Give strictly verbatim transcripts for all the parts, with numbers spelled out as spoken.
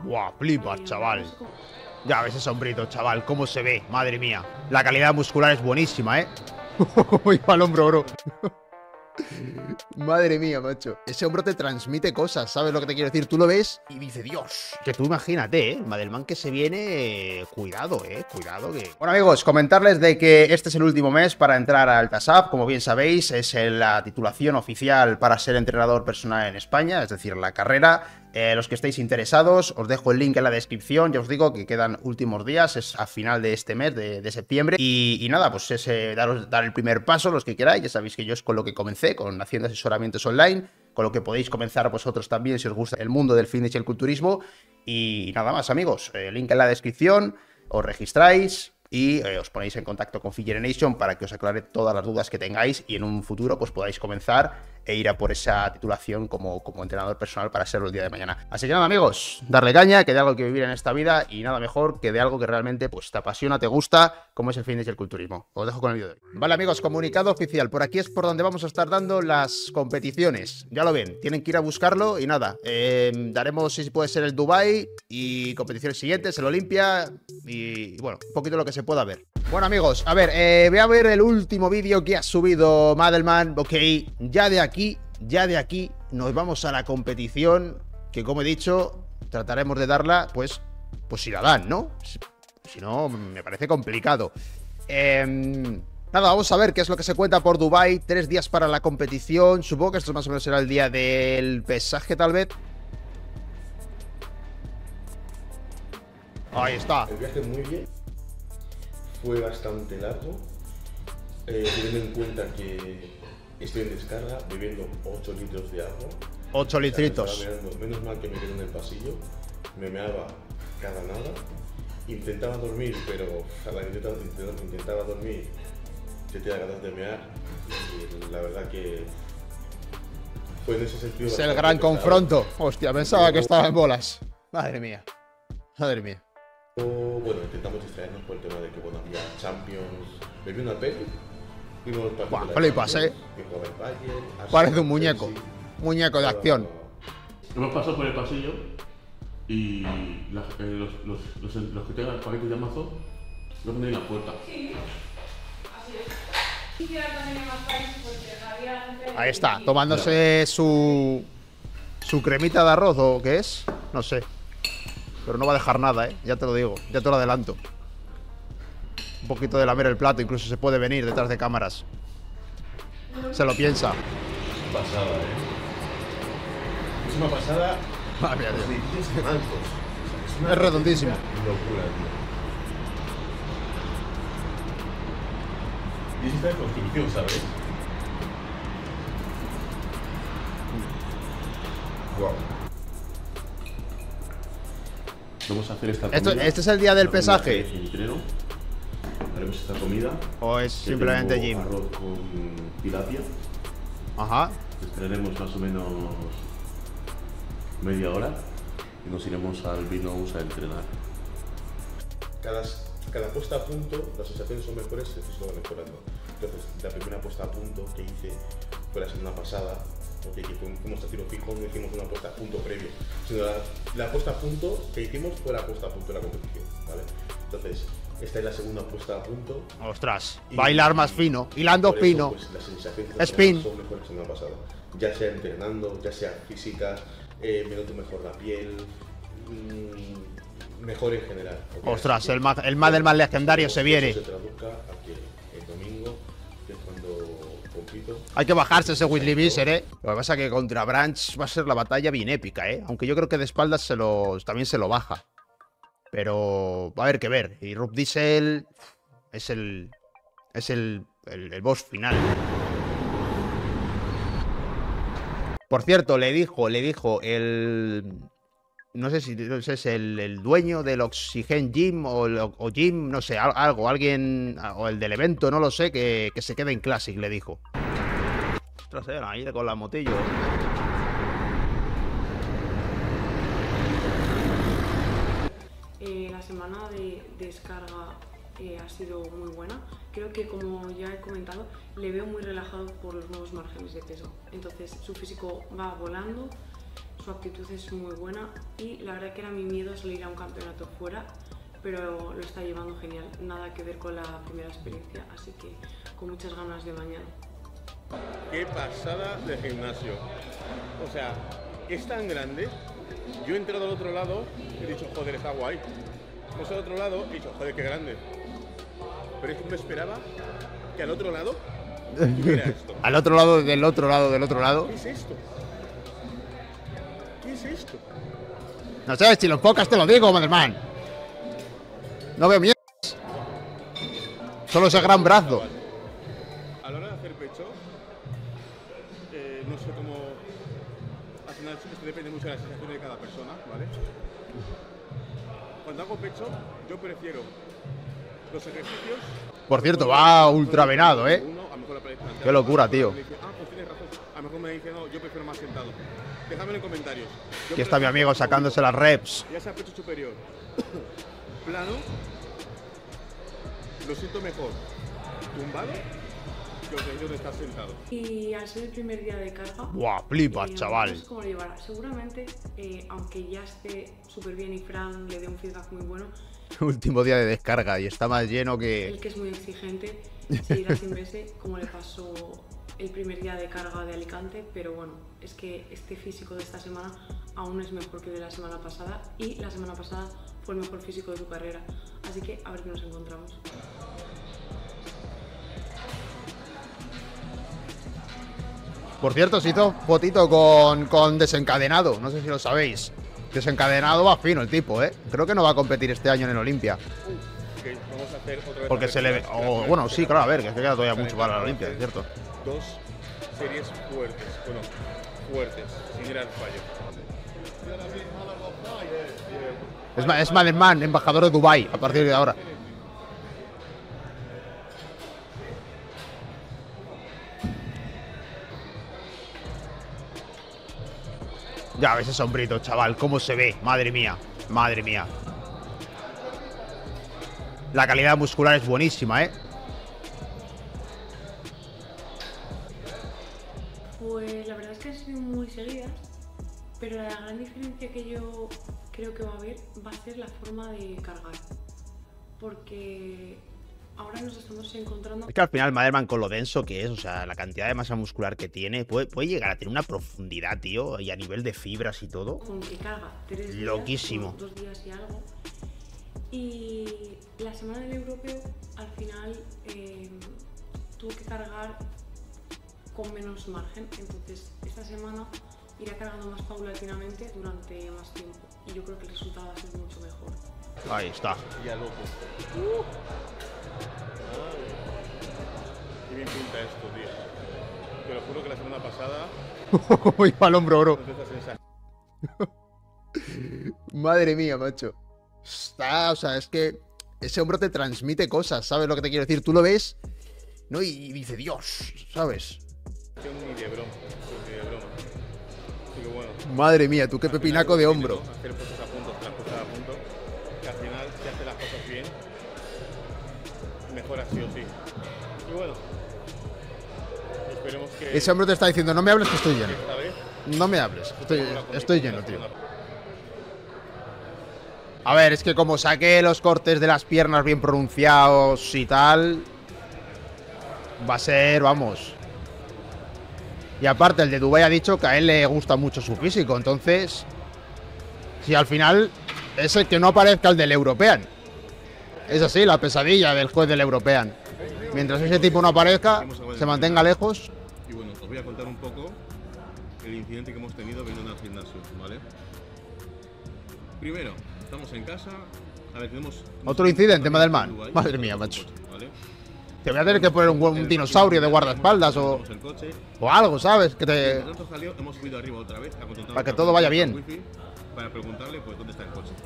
Buah, flipas, chaval. Ya ves ese hombrito, chaval, cómo se ve, madre mía. La calidad muscular es buenísima, ¿eh? Uy, al hombro, bro. Madre mía, macho. Ese hombro te transmite cosas, ¿sabes lo que te quiero decir? Tú lo ves y dices, Dios. Que tú imagínate, ¿eh? Madelman que se viene... eh, Cuidado, ¿eh? Cuidado que... Bueno, amigos, comentarles de que este es el último mes para entrar al TASAP. Como bien sabéis, es la titulación oficial para ser entrenador personal en España, es decir, la carrera. Eh, los que estéis interesados, os dejo el link en la descripción. Ya os digo que quedan últimos días, es a final de este mes, de, de septiembre. Y, y nada, pues es eh, daros, dar el primer paso, los que queráis. Ya sabéis que yo es con lo que comencé, con haciendo asesoramientos online, con lo que podéis comenzar vosotros también si os gusta el mundo del fitness y el culturismo. Y nada más, amigos, el link en la descripción, os registráis y eh, os ponéis en contacto con Fitgeneration para que os aclare todas las dudas que tengáis y en un futuro pues podáis comenzar e ir a por esa titulación como, como entrenador personal para serlo el día de mañana. Así que nada, amigos, darle caña, que de algo que vivir en esta vida y nada mejor que de algo que realmente pues te apasiona, te gusta, como es el fitness y el culturismo. Os dejo con el vídeo de hoy. Vale, amigos, comunicado oficial. Por aquí es por donde vamos a estar dando las competiciones. Ya lo ven, tienen que ir a buscarlo y nada. Eh, daremos, si puede ser, el Dubai y competiciones siguientes, el Olimpia y, bueno, un poquito lo que se pueda ver. Bueno, amigos, a ver, eh, voy a ver el último vídeo que ha subido Madelman. Ok, ya de aquí, ya de aquí nos vamos a la competición, que como he dicho, trataremos de darla, pues, pues si la dan, ¿no? Si, si no, me parece complicado. Eh, nada, vamos a ver qué es lo que se cuenta por Dubai. Tres días para la competición. Supongo que esto más o menos será el día del pesaje, tal vez. Ahí está. El viaje muy bien. Fue bastante largo, eh, teniendo en cuenta que estoy en descarga, bebiendo ocho litros de agua. ocho litritos. O sea, me estaba meando. Menos mal que me quedé en el pasillo, me meaba cada nada. Intentaba dormir, pero a la que intentaba, intentaba dormir, se te da ganas de mear. Y la verdad que fue en ese sentido. Es el gran confronto. Hostia, pensaba que estaba en bolas. Madre mía. Madre mía. Bueno, intentamos distraernos por el tema de que bueno, había Champions, me vi una peli, vimos los partidos. Buah, flipas, eh. Bayern, parece un muñeco, Chelsea, muñeco de acción. Hemos pasado por el pasillo y la, eh, los, los, los, los que tengan paquetes de Amazon lo ponen en la puerta. Sí, así es. Ahí está, tomándose su, su cremita de arroz o qué es, no sé. Pero no va a dejar nada, ¿eh? Ya te lo digo, ya te lo adelanto. Un poquito de lamer el plato, incluso se puede venir detrás de cámaras. Se lo piensa. Pasada, ¿eh? Es una pasada. Madre mía, Los edificios blancos. Es, es redondísimo. Locura, tío. Y es esta construcción, ¿sabes? Wow. Vamos a hacer esta comida. Esto, ¿Este es el día del pesaje? Haremos esta comida. ¿O es simplemente gym? Arroz con tilapia. Ajá. Esperaremos más o menos media hora y nos iremos al Vinos a entrenar. Cada, cada puesta a punto, las sensaciones son mejores si se va mejorando. Entonces, la primera puesta a punto que hice fue la semana pasada. Okay, que fuimos a tiro fijo, no hicimos una puesta a punto previo, sino la, la puesta a punto que hicimos fue la puesta a punto de la competición, ¿vale? Entonces, esta es la segunda puesta a punto. Ostras, y, bailar más fino, hilando eso, fino. Pues, las sensaciones Spin. son mejores que la semana pasada, ya sea entrenando, ya sea físicas, eh, me noto mejor la piel, mmm, mejor en general. Okay, ostras, el, el Madelman legendario se viene. Eso se traduzca a que el domingo, que es cuando compito. Hay que bajarse ese Whitley Visser, ¿eh? Lo que pasa es que contra Branch va a ser la batalla bien épica, ¿eh? Aunque yo creo que de espaldas se lo, también se lo baja. Pero va a haber que ver. Y Rob Diesel es el... Es el, el, el boss final. Por cierto, le dijo, le dijo el... No sé si no sé, es el, el dueño del Oxygen Gym o, el, o Gym, no sé, algo, alguien, o el del evento, no lo sé, que, que se quede en Classic, le dijo. Ostras, eh, ahí con la motillo. Eh, la semana de descarga eh, ha sido muy buena. Creo que, como ya he comentado, le veo muy relajado por los nuevos márgenes de peso. Entonces, su físico va volando. su actitud es muy buena y la verdad que era mi miedo salir a un campeonato fuera, pero lo está llevando genial, nada que ver con la primera experiencia, así que con muchas ganas de mañana. Qué pasada de gimnasio. O sea, es tan grande. Yo he entrado al otro lado y he dicho, joder, está guay. He entrado al otro lado y he dicho, joder, qué grande. Pero es que me esperaba que al otro lado tuviera esto. Al otro lado, del otro lado, del otro lado. ¿Qué es esto? ¿Qué es esto? No sé, si lo enfocas te lo digo, Madelman. No veo mierdas. Solo ese gran brazo. A la hora de hacer pecho, eh, no sé cómo. Al final, esto depende mucho de la sensación de cada persona, ¿vale? Cuando hago pecho, yo prefiero los ejercicios. Por cierto, va ultravenado, ¿eh? Uno, a lo mejor la pared planteada. Qué locura, tío. Me dice, ah, pues tienes razón. A lo mejor me dice, no, yo prefiero más sentado. Déjame en comentarios. Yo Aquí está mi amigo sacándose las reps. Ya sea pecho superior, plano, lo siento mejor tumbado que os digo de estar sentado. Y al ser el primer día de carga, Buah, flipas, eh, chaval. no sé cómo lo llevará. Seguramente, eh, aunque ya esté súper bien y Fran le dé un feedback muy bueno, Último día de descarga y está más lleno el que. que es muy exigente seguirá sin verse como le pasó el primer día de carga de Alicante, pero bueno, es que este físico de esta semana aún es mejor que de la semana pasada y la semana pasada fue el mejor físico de tu carrera, así que a ver qué nos encontramos. Por cierto, se hizo fotito con, con Desencadenado. No sé si lo sabéis. Desencadenado va fino el tipo, ¿eh? Creo que no va a competir este año en Olimpia. Okay, vamos a hacer otra vez. Porque se le ve. Oh, bueno, sí, claro, a ver, que queda todavía mucho para la Olimpia, es cierto. Dos series fuertes, bueno, fuertes, sin ir al fallo. Es, Ma- es Madelman, embajador de Dubai a partir de ahora. Ya ves ese hombrito, chaval, cómo se ve. Madre mía, madre mía. La calidad muscular es buenísima, ¿eh? Pues la verdad es que han sido muy seguidas, pero la gran diferencia que yo creo que va a haber va a ser la forma de cargar, porque ahora nos estamos encontrando Es que al final Madelman, con lo denso que es, o sea, la cantidad de masa muscular que tiene, puede, puede llegar a tener una profundidad, tío, y a nivel de fibras y todo. con que carga tres días, Loquísimo. bueno, dos días y algo. Y la semana del europeo, al final, eh, tuvo que cargar con menos margen, entonces esta semana irá cargando más paulatinamente durante más tiempo y yo creo que el resultado va a ser mucho mejor. Ahí está. Ya loco. Uh. Qué bien pinta esto, tío. Te lo juro que la semana pasada Como iba al hombro, bro. no te esa sensación. Madre mía, macho. Está, o sea, es que ese hombro te transmite cosas, ¿sabes lo que te quiero decir? Tú lo ves, ¿no? Y dice, Dios, ¿sabes? Ni de broma, ni de broma. Así que bueno. Madre mía, tú qué Al final pepinaco lo de que hombro. tiene, ¿no? Hacer cosas a punto, las cosas a punto. Que al final, si hace las cosas bien, mejora sí o sí. Y bueno, esperemos que Ese hombro te está diciendo, no me hables que estoy lleno. esta vez No me hables, estoy, tengamos la condición estoy de lleno, la tío. segunda. A ver, es que como saqué los cortes de las piernas bien pronunciados y tal, va a ser, vamos. Y aparte, el de Dubái ha dicho que a él le gusta mucho su físico, entonces, si al final es el que no aparezca el del European. Es así, la pesadilla del juez del European. Mientras ese tipo no aparezca, se mantenga lejos. Y bueno, os voy a contar un poco el incidente que hemos tenido viniendo al gimnasio, ¿vale? Primero, estamos en casa. A ver, tenemos. Otro incidente, Madelman. Dubái, Madre mía, macho. ¿vale? Te voy a tener que poner un, un dinosaurio de guardaespaldas o, Tenemos el coche. o algo, ¿sabes? Que Y te... nosotros salió, hemos subido arriba otra vez. a contactar Para que con todo vaya el bien. wifi Para preguntarle, pues, dónde está el coche.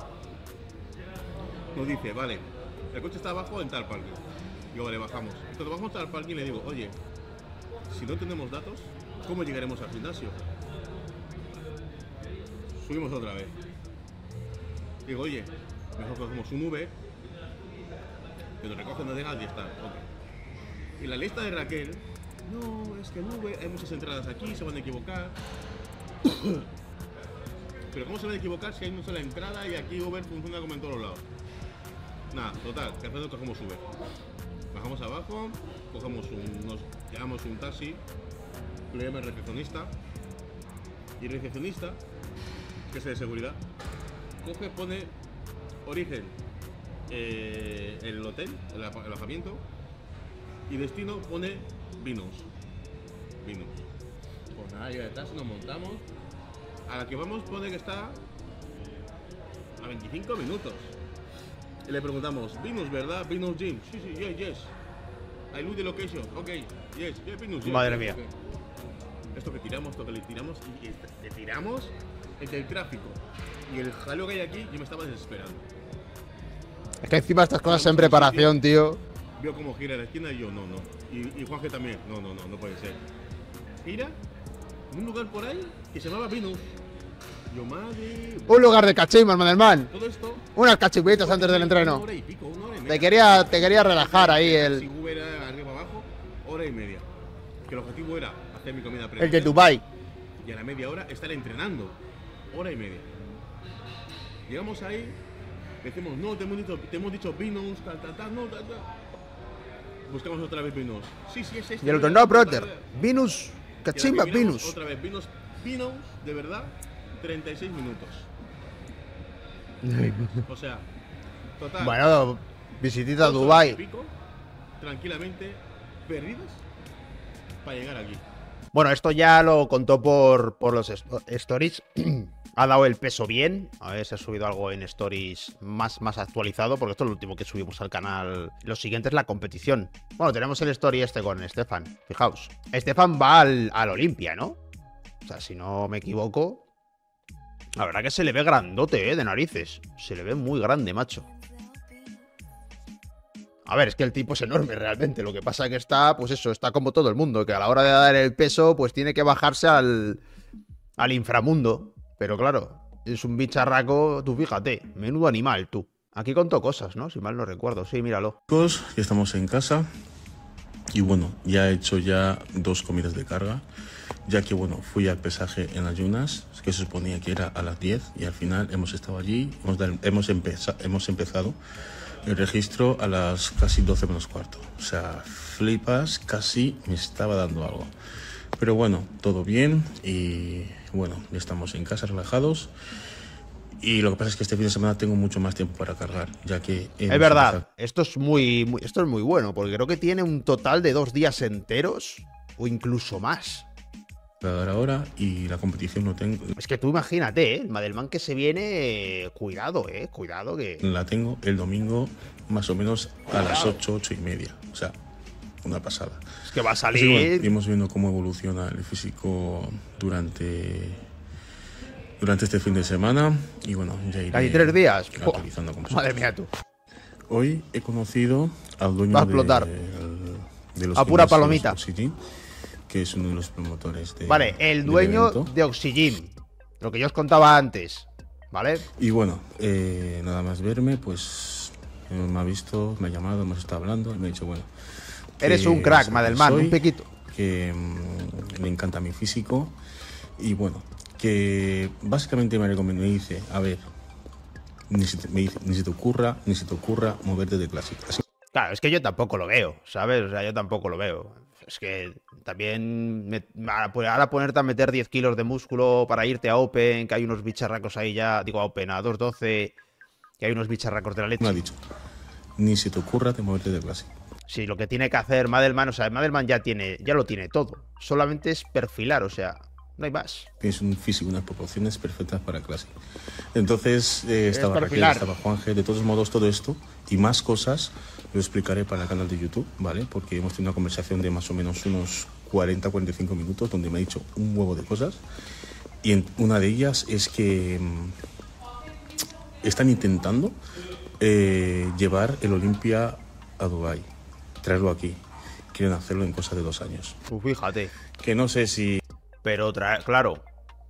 Nos dice, vale, el coche está abajo en tal parking. Digo, vale, bajamos. Cuando bajamos al parking le digo, oye, si no tenemos datos, ¿cómo llegaremos al gimnasio? Subimos otra vez. Digo, oye, mejor cogemos un Uber, que nos recogen donde dejas y está. Ok. Y la lista de Raquel, no, es que en Uber hay muchas entradas aquí, se van a equivocar. Pero ¿cómo se van a equivocar si hay una sola entrada y aquí Uber funciona como en todos lados? Nada, total, que hacemos cogemos Uber. Bajamos abajo, cogemos un, nos llamamos un taxi, le llama el recepcionista, y el recepcionista, que es el de seguridad, coge, pone origen, eh, el hotel, el, el alojamiento, y destino pone vinos. Vinos. Pues nada, llega detrás, nos montamos. A la que vamos pone que está a veinticinco minutos. Y le preguntamos, Venus, ¿verdad? Venus Gym. Sí, sí, yes, yes. I lose the location. Ok, yes, yes, Venus. Yes, Madre yes, mía. okay. Esto que tiramos, esto que le tiramos, y le tiramos entre el tráfico y el jaleo que hay aquí, yo me estaba desesperando. Es que encima estas cosas en preparación, tío. Vio cómo gira la esquina y yo, no, no. Y, y Juanje también, no, no, no, no puede ser. Gira en un lugar por ahí que se llamaba Venus. Yo, madre. Un lugar de cachimbas, Madelman. Todo esto. Unas cachimbitas antes del entreno. Una hora y pico, una hora y media. Te quería, te quería relajar ahí el, Si hubiera arriba abajo, hora y media. Que el objetivo era hacer mi comida el de Dubai. Y a la media hora estar entrenando. Hora y media. Llegamos ahí, decimos, no, te hemos dicho, te hemos dicho vinos, tal, tal, tal, no, tal, tal. Buscamos otra vez vinos. Sí, sí, es este. Y el otro, mira, no, tal, brother. tal. Vinus, Y a la cachimbas, que miramos, Vinus. Otra vez, vinos, vinos, de verdad, treinta y seis minutos. O sea, total. Bueno, visitita a dos horas y Dubai. pico, tranquilamente, perdidos, para llegar aquí. Bueno, esto ya lo contó por, por los est- stories. Ha dado el peso bien. A ver si ha subido algo en stories más, más actualizado, porque esto es lo último que subimos al canal. Lo siguiente es la competición. Bueno, tenemos el story este con Estefan. Fijaos. Estefan va al, al Olimpia, ¿no? O sea, si no me equivoco. La verdad que se le ve grandote, ¿eh? De narices. Se le ve muy grande, macho. A ver, es que el tipo es enorme realmente. Lo que pasa es que está, pues eso, está como todo el mundo, que a la hora de dar el peso, pues tiene que bajarse al, al inframundo. Pero claro, es un bicharraco, tú fíjate, menudo animal, tú. Aquí contó cosas, ¿no? Si mal no recuerdo. Sí, míralo. Chicos, ya estamos en casa y bueno, ya he hecho ya dos comidas de carga, ya que bueno, fui al pesaje en ayunas, que se suponía que era a las diez y al final hemos estado allí, hemos, dar- hemos, empeza- hemos empezado el registro a las casi doce menos cuarto. O sea, flipas, casi me estaba dando algo. Pero bueno, todo bien y bueno, ya estamos en casa relajados. Y lo que pasa es que este fin de semana tengo mucho más tiempo para cargar, ya que... Es verdad, esto es muy, muy- esto es muy bueno, porque creo que tiene un total de dos días enteros o incluso más. Dar ahora y la competición no tengo, Es que tú imagínate, ¿eh? El Madelman que se viene, eh, cuidado, eh, cuidado que... la tengo el domingo más o menos a las ocho, ocho y media. O sea, una pasada. Es que va a Así que, bueno, salir... iremos viendo cómo evoluciona el físico durante, durante este fin de semana. Y bueno, ya iré Casi tres días. actualizando con vosotros. Madre mía, tú. Hoy he conocido al dueño Va a explotar. de, de los A pura gimnasios palomita. Oxygen, que es uno de los promotores de, Vale, el del dueño evento. de Oxygen. Lo que yo os contaba antes, ¿vale? Y bueno, eh, nada más verme, pues eh, me ha visto, me ha llamado, hemos estado hablando y me ha dicho, bueno... que Eres un crack, sé quién Madelman, soy, un piquito. Que mm, me encanta mi físico y bueno, que básicamente me recomendó y dice, a ver, ni se te, me dice, ni se te ocurra, ni se te ocurra moverte de Classic. Así Claro, es que yo tampoco lo veo, ¿sabes? O sea, yo tampoco lo veo. Es que también me- ahora ahora ponerte a meter diez kilos de músculo para irte a Open, que hay unos bicharracos ahí ya, digo a Open, a dos doce, que hay unos bicharracos de la leche. me ha dicho, ni se te ocurra de moverte de Classic. Sí, lo que tiene que hacer Madelman, o sea, Madelman ya tiene, ya lo tiene todo. Solamente es perfilar, o sea, no hay más. Tienes un físico, unas proporciones perfectas para Classic. Entonces, eh, estaba Raquel, perfilar. estaba Juanje, de todos modos, todo esto y más cosas lo explicaré para el canal de YouTube, ¿vale? Porque hemos tenido una conversación de más o menos unos cuarenta a cuarenta y cinco minutos donde me ha dicho un huevo de cosas. Y en, una de ellas es que mmm, están intentando eh, llevar el Olimpia a Dubái, traerlo aquí. Quieren hacerlo en cosa de dos años. Pues fíjate. Que no sé si... Pero otra, claro.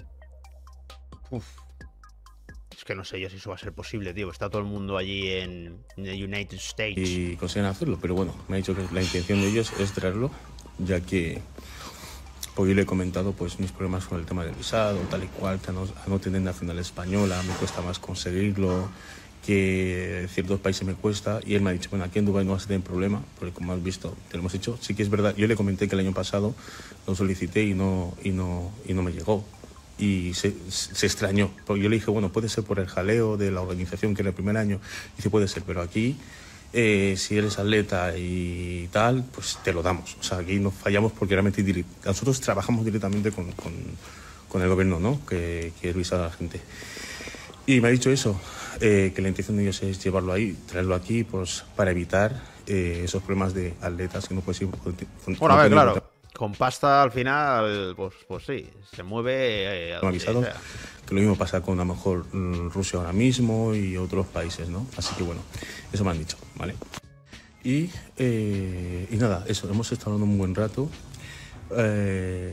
Uf. Es que no sé yo si eso va a ser posible, tío. Está todo el mundo allí en, en the United States. y consiguen hacerlo, pero bueno, me ha dicho que la intención de ellos es traerlo, ya que Pues yo le he comentado pues mis problemas con el tema del visado, tal y cual, que a no, a no tener nacional española, me cuesta más conseguirlo, que ciertos países me cuesta, y él me ha dicho, bueno, aquí en Dubái no vas a tener problema, porque como has visto, te lo hemos hecho. Sí que es verdad, yo le comenté que el año pasado lo solicité y no, y no, y no me llegó. Y se, se extrañó, porque yo le dije, bueno, puede ser por el jaleo de la organización, que era el primer año. Y dice, puede ser, pero aquí, eh, si eres atleta y tal, pues te lo damos. O sea, aquí no fallamos porque realmente nosotros trabajamos directamente con, con, con el gobierno, ¿no? Que, que es visar a la gente. Y me ha dicho eso, eh, que la intención de ellos es llevarlo ahí, traerlo aquí, pues para evitar eh, esos problemas de atletas que no puedes ir. Con, con, bueno, a ver, claro. Contar. Con pasta al final, pues, pues sí, se mueve. Eh, avisados, sí, o sea. Que lo mismo pasa con a lo mejor Rusia ahora mismo y otros países, ¿no? Así que bueno, eso me han dicho, ¿vale? Y, eh, y nada, eso, hemos estado hablando un buen rato. Eh,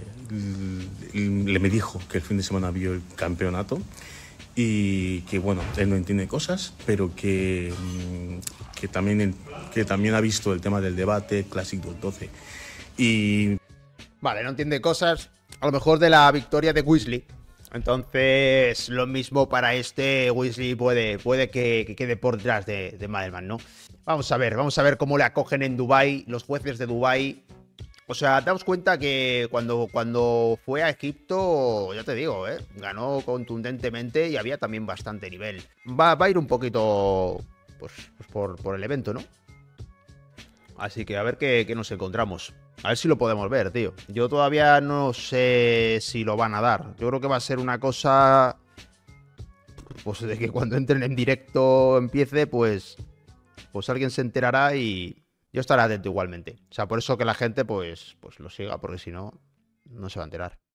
le me dijo que el fin de semana vio el campeonato y que bueno, él no entiende cosas, pero que, que, también, que también ha visto el tema del debate Classic dos doce. Y vale, no entiende cosas, a lo mejor de la victoria de Weasley. Entonces, lo mismo para este. Weasley puede, puede que, que quede por detrás de, de Madelman, ¿no? Vamos a ver, vamos a ver cómo le acogen en Dubái los jueces de Dubái. O sea, daos cuenta que cuando, cuando fue a Egipto, ya te digo, ¿eh? Ganó contundentemente y había también bastante nivel. Va, va a ir un poquito pues, pues por, por el evento, ¿no? Así que a ver qué, qué nos encontramos. A ver si lo podemos ver, tío. Yo todavía no sé si lo van a dar. Yo creo que va a ser una cosa... Pues de que cuando entren en directo empiece, pues... Pues alguien se enterará y... Yo estaré atento igualmente. O sea, por eso que la gente, pues... Pues lo siga, porque si no, no se va a enterar.